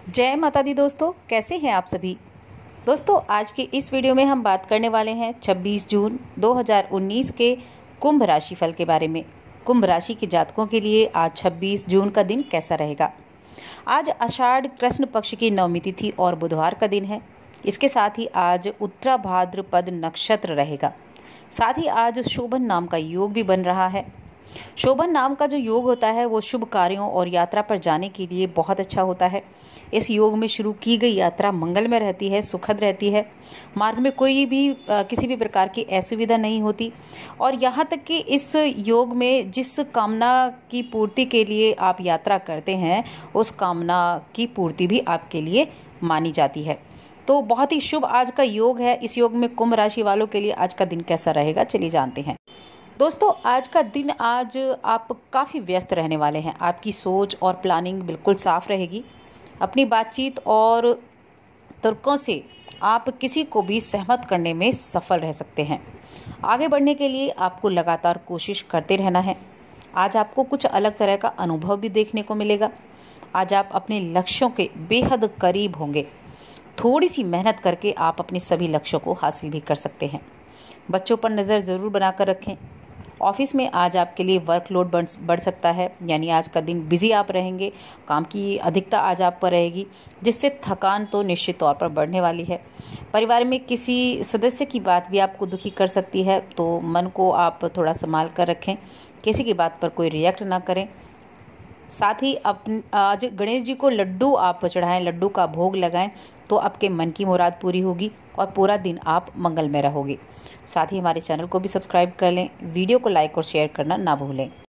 जय माता दी दोस्तों, कैसे हैं आप सभी। दोस्तों, आज के इस वीडियो में हम बात करने वाले हैं 26 जून 2019 के कुंभ राशि फल के बारे में। कुंभ राशि के जातकों के लिए आज 26 जून का दिन कैसा रहेगा। आज आषाढ़ कृष्ण पक्ष की नवमी तिथि और बुधवार का दिन है। इसके साथ ही आज उत्तरा भाद्रपद नक्षत्र रहेगा। साथ ही आज शोभन नाम का योग भी बन रहा है। शोभन नाम का जो योग होता है वो शुभ कार्यों और यात्रा पर जाने के लिए बहुत अच्छा होता है। इस योग में शुरू की गई यात्रा मंगलमय रहती है, सुखद रहती है। मार्ग में कोई भी किसी भी प्रकार की असुविधा नहीं होती। और यहाँ तक कि इस योग में जिस कामना की पूर्ति के लिए आप यात्रा करते हैं उस कामना की पूर्ति भी आपके लिए मानी जाती है। तो बहुत ही शुभ आज का योग है। इस योग में कुंभ राशि वालों के लिए आज का दिन कैसा रहेगा, चलिए जानते हैं। दोस्तों, आज का दिन आज आप काफ़ी व्यस्त रहने वाले हैं। आपकी सोच और प्लानिंग बिल्कुल साफ रहेगी। अपनी बातचीत और तर्कों से आप किसी को भी सहमत करने में सफल रह सकते हैं। आगे बढ़ने के लिए आपको लगातार कोशिश करते रहना है। आज आपको कुछ अलग तरह का अनुभव भी देखने को मिलेगा। आज आप अपने लक्ष्यों के बेहद करीब होंगे। थोड़ी सी मेहनत करके आप अपने सभी लक्ष्यों को हासिल भी कर सकते हैं। बच्चों पर नज़र ज़रूर बनाकर रखें। ऑफिस में आज आपके लिए वर्कलोड बढ़ सकता है, यानी आज का दिन बिजी आप रहेंगे। काम की अधिकता आज आप पर रहेगी, जिससे थकान तो निश्चित तौर पर बढ़ने वाली है। परिवार में किसी सदस्य की बात भी आपको दुखी कर सकती है, तो मन को आप थोड़ा संभाल कर रखें। किसी की बात पर कोई रिएक्ट ना करें। साथ ही आज गणेश जी को लड्डू आप चढ़ाएं, लड्डू का भोग लगाएं, तो आपके मन की मुराद पूरी होगी और पूरा दिन आप मंगल में रहोगे। साथ ही हमारे चैनल को भी सब्सक्राइब कर लें। वीडियो को लाइक और शेयर करना ना भूलें।